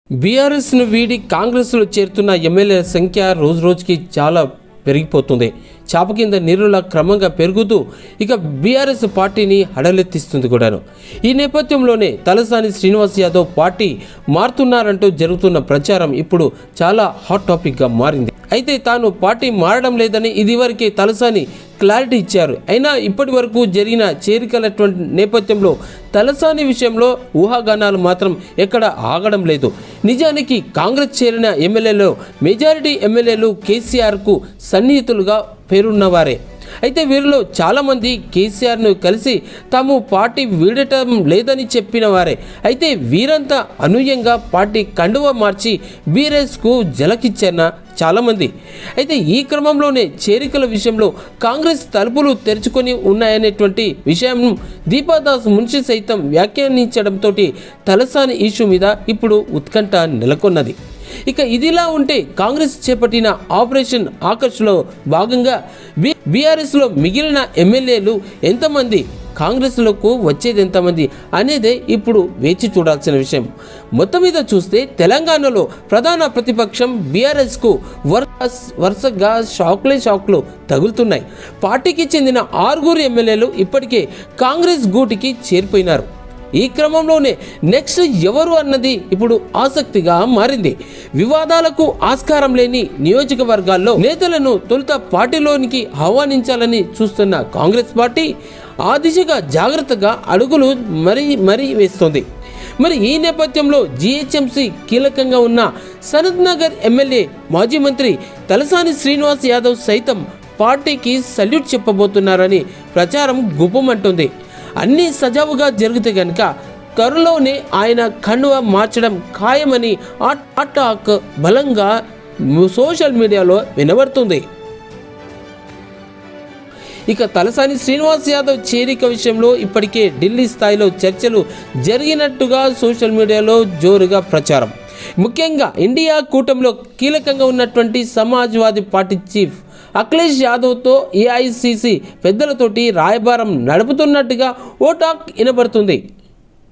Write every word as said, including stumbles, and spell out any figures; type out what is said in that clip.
బీఆర్ఎస్ను వీడి కాంగ్రెస్లో చేరుతున్న ఎమ్మెల్యేల సంఖ్య రోజు రోజుకి చాలా పెరిగిపోతుంది. చాప కింద నీరులా క్రమంగా పెరుగుతూ ఇక బీఆర్ఎస్ పార్టీని హడలెత్తిస్తుంది కూడాను. ఈ నేపథ్యంలోనే తలసాని శ్రీనివాస్ యాదవ్ పార్టీ మారుతున్నారంటూ జరుగుతున్న ప్రచారం ఇప్పుడు చాలా హాట్ టాపిక్గా మారింది. అయితే తాను పార్టీ మారడం లేదని ఇదివరకే తలసాని క్లారిటీ ఇచ్చారు. అయినా ఇప్పటి వరకు జరిగిన చేరికలటువంటి నేపథ్యంలో తలసాని విషయంలో ఊహాగానాలు మాత్రం ఎక్కడ ఆగడం లేదు. నిజానికి కాంగ్రెస్ చేరిన ఎమ్మెల్యేలో మెజారిటీ ఎమ్మెల్యేలు కేసీఆర్కు సన్నిహితులుగా పేరున్నవారే. అయితే వీరిలో చాలామంది కేసీఆర్ను కలిసి తాము పార్టీ వీడటం లేదని చెప్పిన వారే. అయితే వీరంతా అనూహ్యంగా పార్టీ కండువ మార్చి బీఆర్ఎస్కు జలకిచ్చారన్న చాలామంది. అయితే ఈ క్రమంలోనే చేరికల విషయంలో కాంగ్రెస్ తలుపులు తెరుచుకొని ఉన్నాయనేటువంటి విషయం దీపాదాస్ మున్షి సైతం వ్యాఖ్యానించడంతో తలసాని ఇష్యూ మీద ఇప్పుడు ఉత్కంఠ నెలకొన్నది. ఇక ఇదిలా ఉంటే కాంగ్రెస్ చేపట్టిన ఆపరేషన్ ఆకర్ష్లో భాగంగా బీ బీఆర్ఎస్లో మిగిలిన ఎమ్మెల్యేలు ఎంతమంది, కాంగ్రెస్లోకి వచ్చేది ఎంతమంది అనేదే ఇప్పుడు వేచి చూడాల్సిన విషయం. మొత్తం మీద చూస్తే తెలంగాణలో ప్రధాన ప్రతిపక్షం బీఆర్ఎస్కు వరుస వరుసగా షాక్లే షాక్లు తగులుతున్నాయి. పార్టీకి చెందిన ఆరుగురు ఎమ్మెల్యేలు ఇప్పటికే కాంగ్రెస్ గూటికి చేరిపోయినారు. ఈ క్రమంలోనే నెక్స్ట్ ఎవరు అన్నది ఇప్పుడు ఆసక్తిగా మారింది. వివాదాలకు ఆస్కారం లేని నియోజకవర్గాల్లో నేతలను తొలుత పార్టీలోనికి ఆహ్వానించాలని చూస్తున్న కాంగ్రెస్ పార్టీ ఆ దిశగా జాగ్రత్తగా అడుగులు మరీ మరీ వేస్తోంది. మరి ఈ నేపథ్యంలో జీహెచ్ఎంసీ కీలకంగా ఉన్న సనత్ నగర్ ఎమ్మెల్యే మాజీ మంత్రి తలసాని శ్రీనివాస్ యాదవ్ సైతం పార్టీకి సల్యూట్ చెప్పబోతున్నారని ప్రచారం గుప్పమంటుంది. అన్నీ సజావుగా జరిగితే కనుక త్వరలోనే ఆయన కండువ మార్చడం ఖాయమని ఆ టాక్ బలంగా సోషల్ మీడియాలో వినబడుతుంది. ఇక తలసాని శ్రీనివాస్ యాదవ్ చేరిక విషయంలో ఇప్పటికే ఢిల్లీ స్థాయిలో చర్చలు జరిగినట్టుగా సోషల్ మీడియాలో జోరుగా ప్రచారం. ముఖ్యంగా ఇండియా కూటమిలో కీలకంగా ఉన్నటువంటి సమాజ్వాదీ పార్టీ చీఫ్ అఖిలేష్ యాదవ్తో ఏఐసిసి పెద్దలతోటి రాయబారం నడుపుతున్నట్టుగా ఓ టాక్ వినబడుతుంది.